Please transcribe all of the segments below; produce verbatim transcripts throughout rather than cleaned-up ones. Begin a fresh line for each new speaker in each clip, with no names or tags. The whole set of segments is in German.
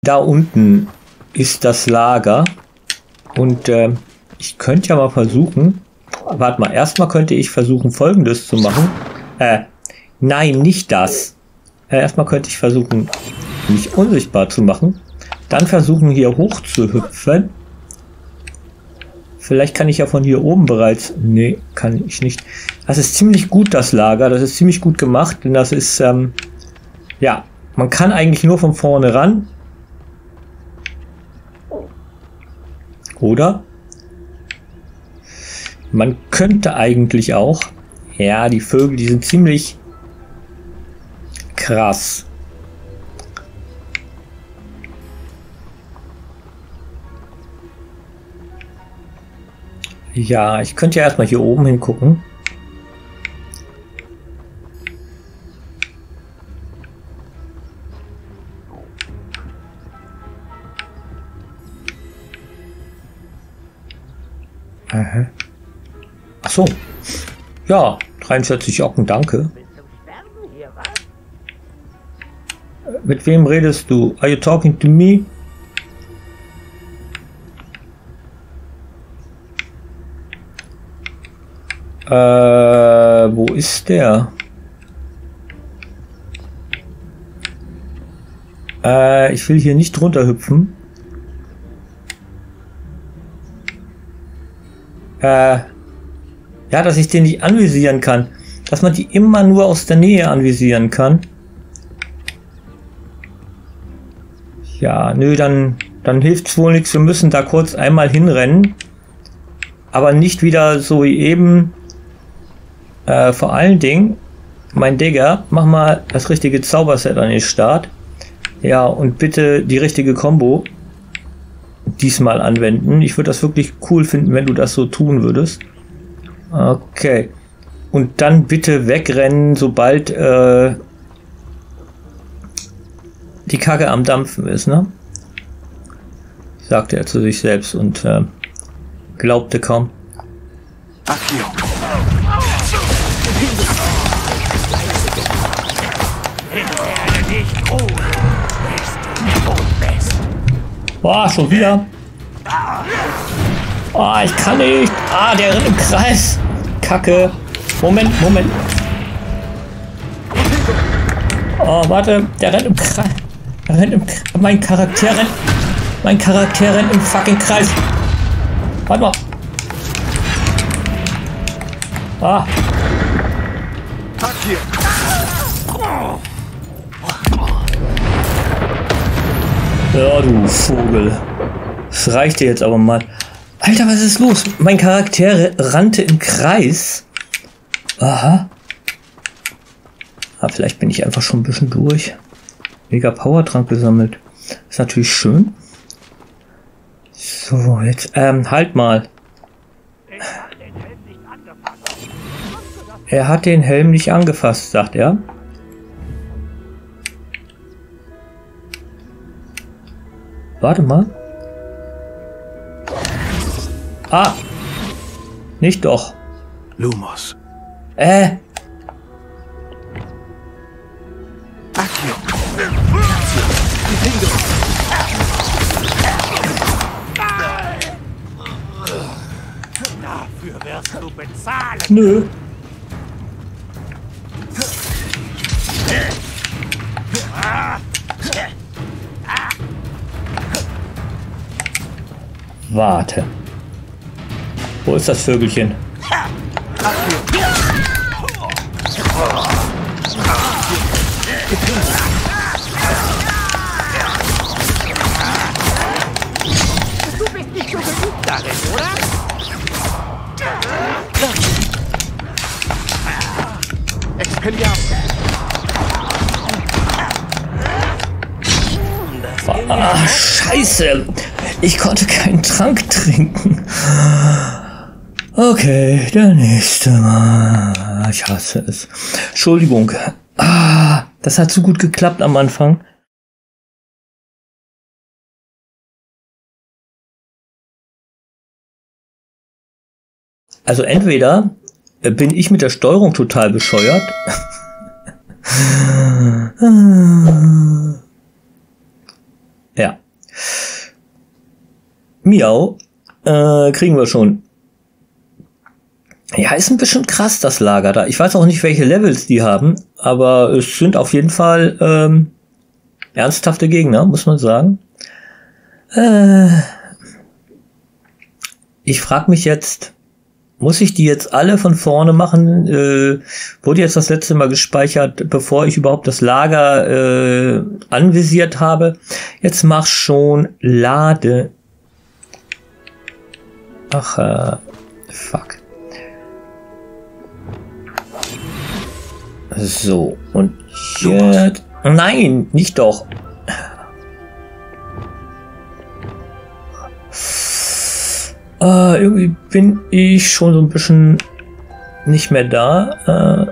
Da unten ist das Lager. Und äh, ich könnte ja mal versuchen. Warte mal, erstmal könnte ich versuchen, Folgendes zu machen. Äh, nein, nicht das. Äh, erstmal könnte ich versuchen, mich unsichtbar zu machen. Dann versuchen, hier hoch zu hüpfen. Vielleicht kann ich ja von hier oben bereits... Nee, kann ich nicht. Das ist ziemlich gut, das Lager. Das ist ziemlich gut gemacht. Denn das ist... Ähm, ja, man kann eigentlich nur von vorne ran. Oder? Man könnte eigentlich auch... Ja, die Vögel, die sind ziemlich krass. Ja, ich könnte ja erstmal hier oben hingucken. Aha. Ach so. Ja, dreiundvierzig Ocken, danke. Mit wem redest du? Are you talking to me? Äh, wo ist der? Äh, ich will hier nicht runterhüpfen. Äh, ja, dass ich den nicht anvisieren kann. Dass man die immer nur aus der Nähe anvisieren kann. Ja, nö, dann, dann hilft's wohl nichts. Wir müssen da kurz einmal hinrennen. Aber nicht wieder so wie eben. Äh, vor allen Dingen, mein Digger, mach mal das richtige Zauberset an den Start. Ja, und bitte die richtige Combo diesmal anwenden. Ich würde das wirklich cool finden, wenn du das so tun würdest. Okay. Und dann bitte wegrennen, sobald äh, die Kacke am Dampfen ist, ne? Sagte er zu sich selbst und äh, glaubte kaum. Boah, schon wieder. Oh, ich kann nicht. Ah, der rennt im Kreis. Kacke. Moment, Moment. Oh, warte. Der rennt im Kreis. Der rennt im Kreis. Mein Charakter rennt. Mein Charakter rennt im fucking Kreis. Warte mal. Ah. Ja, du Vogel. Das reicht dir jetzt aber mal. Alter, was ist los? Mein Charakter rannte im Kreis. Aha. Ah, vielleicht bin ich einfach schon ein bisschen durch. Mega Powertrank gesammelt. Ist natürlich schön. So, jetzt, ähm, halt mal. Er hat den Helm nicht angefasst, sagt er. Warte mal. Ah. Nicht doch.
Lumos.
Äh.
Accio.
Dafür wirst du bezahlen.
Nö. Warte. Wo ist das Vögelchen?
Du bist nicht so geübt darin, oder?
Expelliarmus.
Ah, scheiße. Ich konnte keinen Trank trinken. Okay, der nächste Mal. Ich hasse es. Entschuldigung. Ah, das hat so gut geklappt am Anfang. Also entweder bin ich mit der Steuerung total bescheuert. Ja. Miau. Äh, kriegen wir schon. Ja, ist ein bisschen krass, das Lager da. Ich weiß auch nicht, welche Levels die haben, aber es sind auf jeden Fall ähm, ernsthafte Gegner, muss man sagen. Äh, ich frage mich jetzt, muss ich die jetzt alle von vorne machen? Äh, wurde jetzt das letzte Mal gespeichert, bevor ich überhaupt das Lager äh, anvisiert habe? Jetzt mach schon Lade. Ach, äh, fuck. So, und jetzt... Nein, nicht doch. Äh, irgendwie bin ich schon so ein bisschen nicht mehr da. Äh,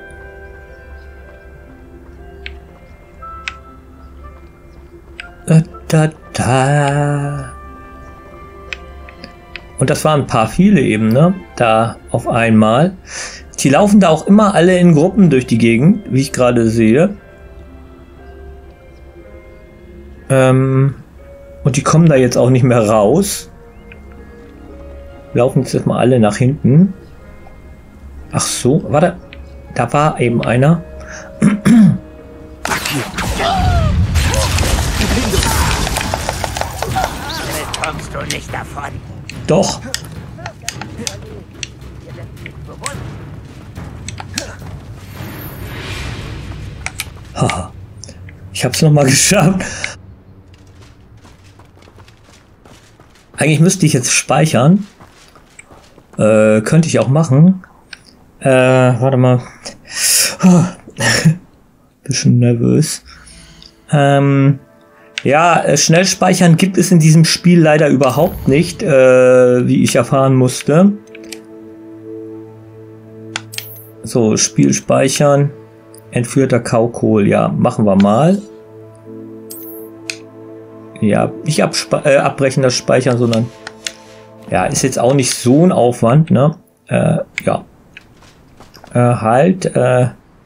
da, da, da. Und das waren ein paar viele eben, ne? Da auf einmal. Die laufen da auch immer alle in Gruppen durch die Gegend, wie ich gerade sehe. Ähm, und die kommen da jetzt auch nicht mehr raus. Laufen jetzt mal alle nach hinten. Ach so, warte. Da war eben einer.
Kommst du nicht davon?
Doch. Haha. Ich hab's nochmal geschafft. Eigentlich müsste ich jetzt speichern. Äh, könnte ich auch machen. Äh, warte mal. Oh. Bisschen nervös. Ähm, ja, äh, schnell speichern gibt es in diesem Spiel leider überhaupt nicht, äh, wie ich erfahren musste. So, Spiel speichern. Entführter Kaukohl. Ja, machen wir mal. Ja, nicht abspe äh, abbrechen das Speichern, sondern ja, ist jetzt auch nicht so ein Aufwand, ne? Äh, ja. Äh, halt, äh.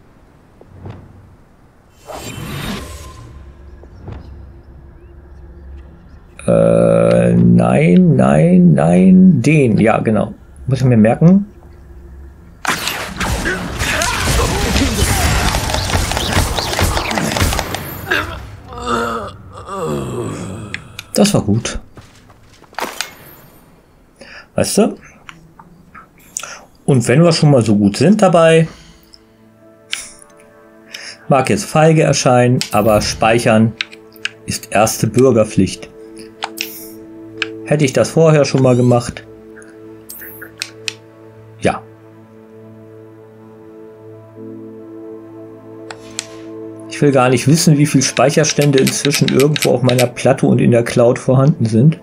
Äh, nein, nein, nein, den, ja, genau. Muss ich mir merken. Das war gut. Weißt du? Und wenn wir schon mal so gut sind dabei, mag jetzt feige erscheinen, aber speichern ist erste Bürgerpflicht. Hätte ich das vorher schon mal gemacht? Ja. Ich will gar nicht wissen, wie viele Speicherstände inzwischen irgendwo auf meiner Platte und in der Cloud vorhanden sind.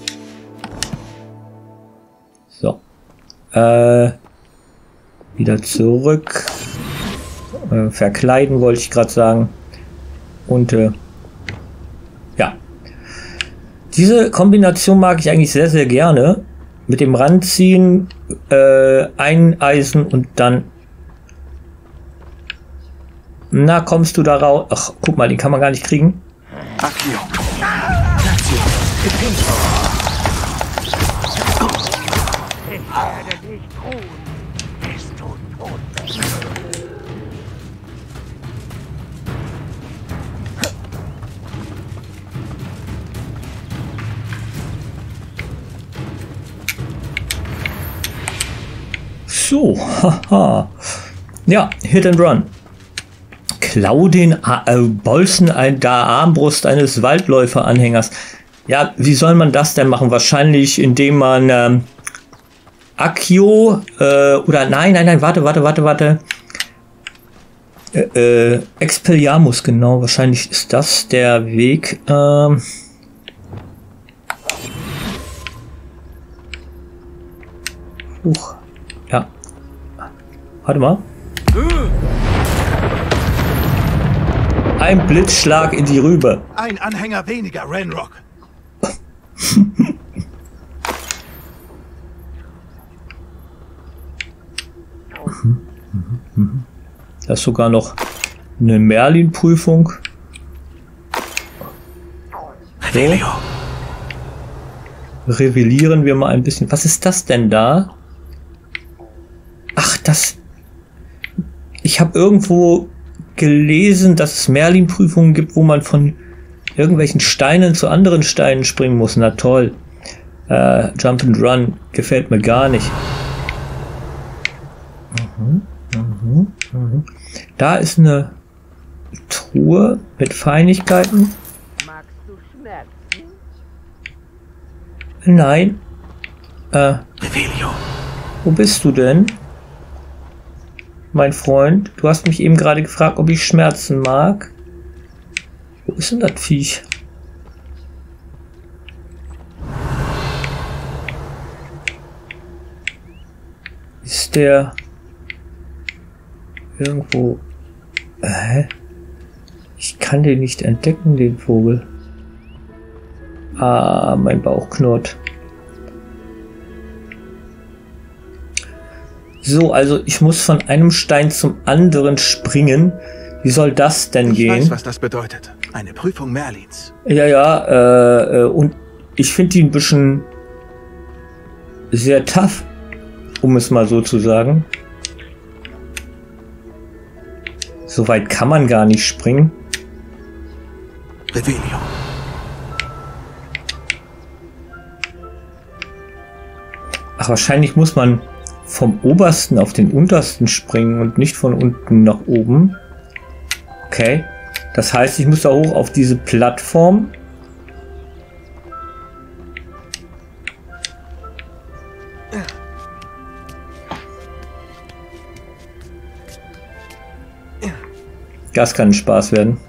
So. Äh, wieder zurück. Äh, verkleiden wollte ich gerade sagen. Und äh, ja. Diese Kombination mag ich eigentlich sehr, sehr gerne. Mit dem Ranziehen, äh, eineisen und dann... Na, kommst du da raus? Ach, guck mal, den kann man gar nicht kriegen.
Accio.
Ich werde dich tun, bis du tot bist.
So, haha. Ja, Hit and Run. Klau den äh, Bolzen ein, der Armbrust eines Waldläuferanhängers. Ja, wie soll man das denn machen? Wahrscheinlich, indem man ähm, Accio äh, oder nein, nein, nein, warte, warte, warte, warte. Äh, äh, Expelliarmus, genau. Wahrscheinlich ist das der Weg. Ähm, Huch. Ja. Warte mal. Ein Blitzschlag in die Rübe.
Ein Anhänger weniger, Ranrock.
Da ist sogar noch eine Merlin-Prüfung. So. Revellieren wir mal ein bisschen. Was ist das denn da? Ach, das... Ich habe irgendwo gelesen, dass es Merlin-Prüfungen gibt, wo man von irgendwelchen Steinen zu anderen Steinen springen muss. Na toll. Äh, Jump and Run gefällt mir gar nicht. Mhm, mhm, mhm. Da ist eine Truhe mit Feinigkeiten.
Magst du Schmerzen?
Nein. Äh,
Revelio.
wo bist du denn? Mein Freund, du hast mich eben gerade gefragt, ob ich Schmerzen mag. Wo ist denn das Viech? Ist der irgendwo... Hä? Ich kann den nicht entdecken, den Vogel. Ah, mein Bauch knurrt. So, also ich muss von einem Stein zum anderen springen. Wie soll das denn
Ich
gehen?
weiß, was das bedeutet. Eine Prüfung Merlins.
Ja, ja, äh, äh, und ich finde die ein bisschen sehr tough, um es mal so zu sagen. So weit kann man gar nicht springen.
Revelio.
Ach, wahrscheinlich muss man vom obersten auf den untersten springen und nicht von unten nach oben. Okay. Das heißt, ich muss da hoch auf diese Plattform. Das kann Spaß werden.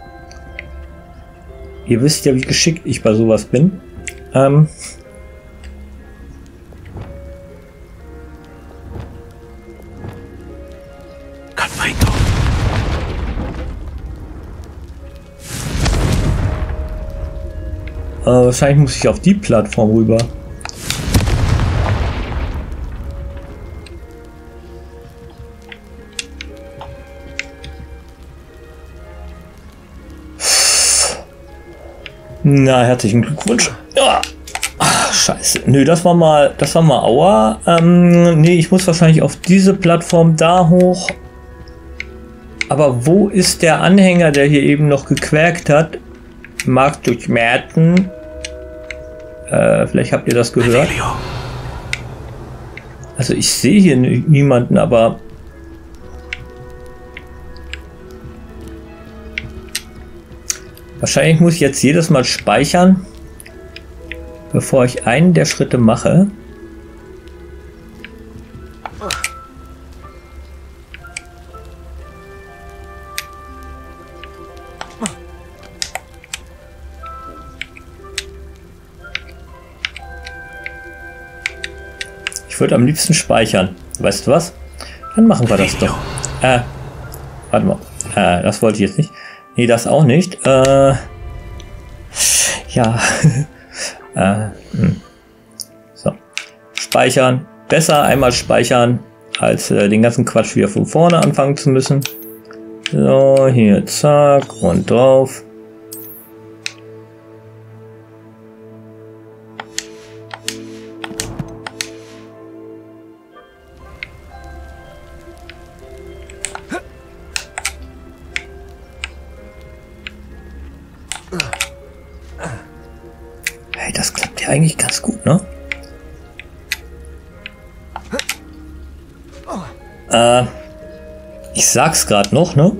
Ihr wisst ja, wie geschickt ich bei sowas bin. Ähm... Äh, wahrscheinlich muss ich auf die Plattform rüber. Na, herzlichen Glückwunsch. Ja. Ach, scheiße. Nö, das war mal, das war mal Aua. Ähm, nee, ich muss wahrscheinlich auf diese Plattform da hoch. Aber wo ist der Anhänger, der hier eben noch gequäkt hat? Mag durch Merten. Äh, vielleicht habt ihr das gehört. Also ich sehe hier niemanden, aber... Wahrscheinlich muss ich jetzt jedes Mal speichern, bevor ich einen der Schritte mache. Ich würde am liebsten speichern. Weißt du was? Dann machen wir das doch. Äh, warte mal. Äh, das wollte ich jetzt nicht. Nee, das auch nicht. Äh, ja. äh, hm. So. Speichern. Besser einmal speichern, als äh, den ganzen Quatsch wieder von vorne anfangen zu müssen. So, hier, zack, und drauf. Hey, das klappt ja eigentlich ganz gut, ne? Äh, ich sag's gerade noch, ne?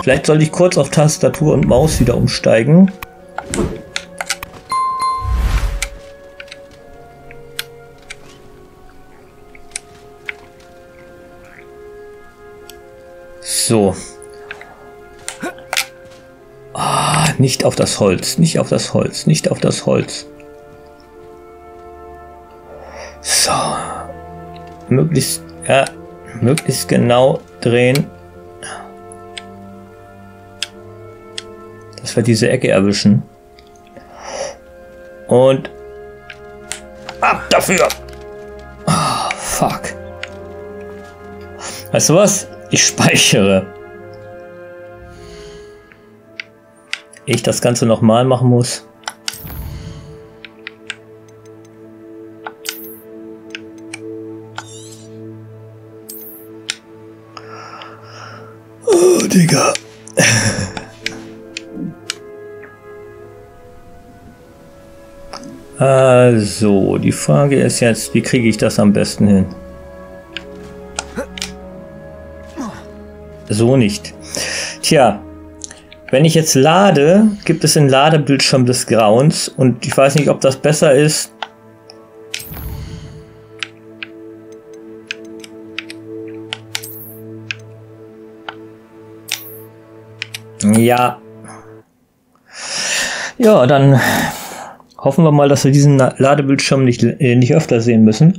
Vielleicht sollte ich kurz auf Tastatur und Maus wieder umsteigen. So. Ah, nicht auf das Holz, nicht auf das Holz, nicht auf das Holz. So. Möglichst, ja, möglichst genau drehen. Dass wir diese Ecke erwischen. Und ab dafür. Oh, fuck. Weißt du was? Ich speichere. Ich das Ganze nochmal machen muss. Oh, Digga. Also, die Frage ist jetzt, wie kriege ich das am besten hin? So nicht. Tja, wenn ich jetzt lade, gibt es einen Ladebildschirm des Grauens und ich weiß nicht, ob das besser ist. Ja. Ja, dann hoffen wir mal, dass wir diesen Ladebildschirm nicht, äh, nicht öfter sehen müssen.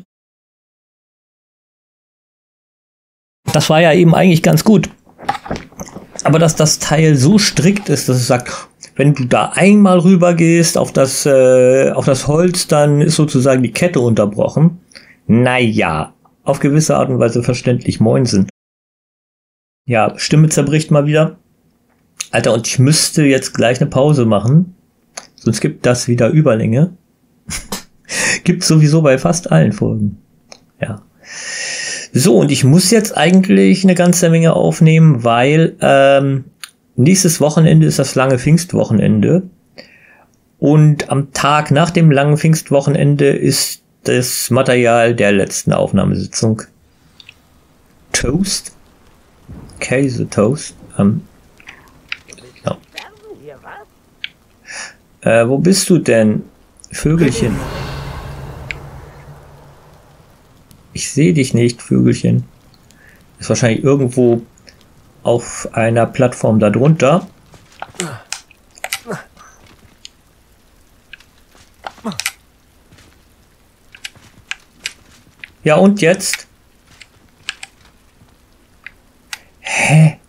Das war ja eben eigentlich ganz gut. Aber dass das Teil so strikt ist, dass es sagt, wenn du da einmal rüber gehst auf das, äh, auf das Holz, dann ist sozusagen die Kette unterbrochen. Naja, auf gewisse Art und Weise verständlich. Moinsen. Ja, Stimme zerbricht mal wieder. Alter, und ich müsste jetzt gleich eine Pause machen. Sonst gibt das wieder Überlänge. Gibt sowieso bei fast allen Folgen. Ja. So, und ich muss jetzt eigentlich eine ganze Menge aufnehmen, weil ähm, nächstes Wochenende ist das lange Pfingstwochenende. Und am Tag nach dem langen Pfingstwochenende ist das Material der letzten Aufnahmesitzung Toast. Käse-Toast. Ähm, ja. äh, wo bist du denn, Vögelchen? Ich sehe dich nicht, Vögelchen. Ist wahrscheinlich irgendwo auf einer Plattform darunter. Ja, und jetzt? Hä?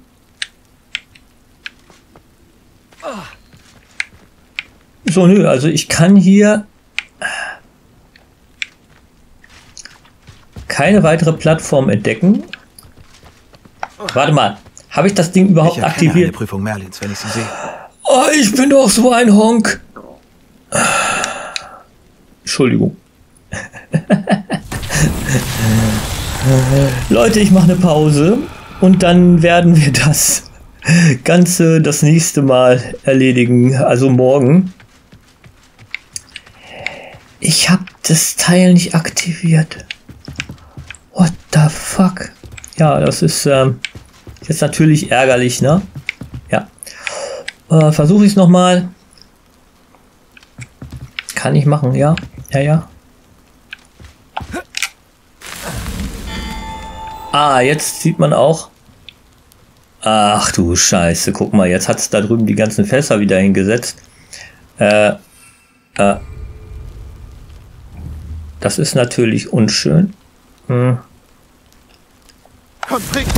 So, nö, also ich kann hier keine weitere Plattform entdecken. Warte mal, habe ich das Ding überhaupt
ich
aktiviert?
Eine Prüfung Merlins, wenn ich sie sehe.
Oh, ich bin doch so ein Honk. Entschuldigung. Leute, ich mache eine Pause und dann werden wir das Ganze das nächste Mal erledigen, also morgen. Ich habe das Teil nicht aktiviert. What the fuck? Ja, das ist ähm, jetzt natürlich ärgerlich, ne? Ja. Äh, Versuche ich es nochmal. Kann ich machen, ja? Ja, ja. Ah, jetzt sieht man auch. Ach du Scheiße, guck mal, jetzt hat es da drüben die ganzen Fässer wieder hingesetzt. Äh, äh. Das ist natürlich unschön. Hm.
Komm, trink!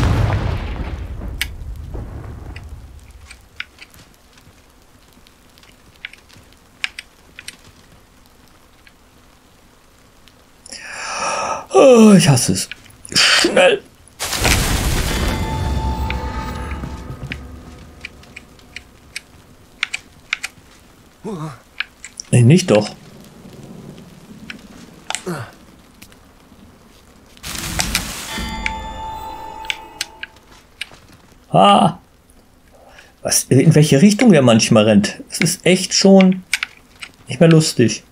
Oh, ich hasse es. Schnell! Nee, nicht doch. Ah! Was, in welche Richtung der manchmal rennt? Es ist echt schon nicht mehr lustig.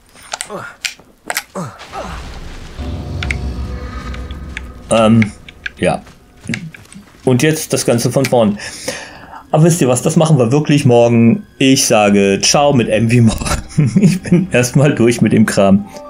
Ähm, ja. Und jetzt das Ganze von vorn. Aber wisst ihr was, das machen wir wirklich morgen. Ich sage ciao mit M wie morgen. Ich bin erstmal durch mit dem Kram.